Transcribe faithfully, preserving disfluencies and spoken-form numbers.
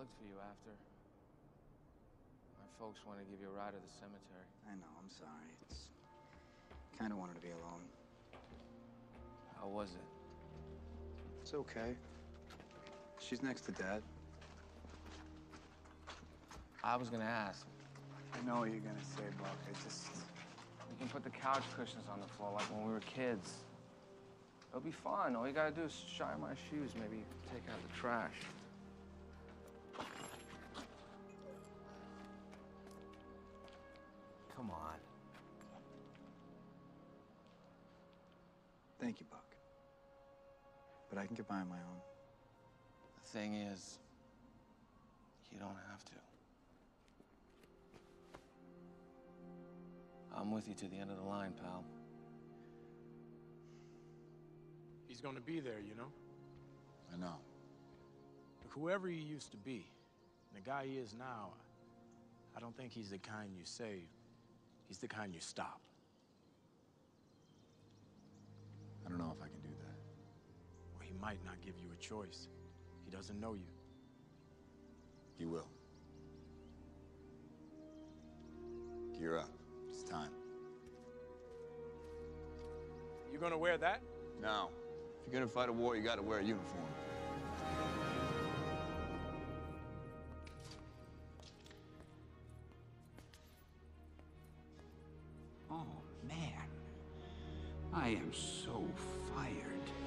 looked for you after. My folks want to give you a ride to the cemetery. I know, I'm sorry. It's... kind of wanted to be alone. How was it? It's okay. She's next to Dad. I was gonna ask. I know what you're gonna say, Buck. I just... We can put the couch cushions on the floor like when we were kids. It'll be fun. All you gotta do is shine my shoes, maybe take out the trash. Come on. Thank you, Buck. But I can get by on my own. The thing is, you don't have to. I'm with you to the end of the line, pal. He's gonna be there, you know? I know. Look, whoever he used to be, and the guy he is now, I don't think he's the kind you save. He's the kind you stop. I don't know if I can do that. Well, he might not give you a choice. He doesn't know you. He will. Gear up. It's time. You gonna wear that? No. If you're gonna fight a war, you gotta wear a uniform. Oh, man. I am so fired.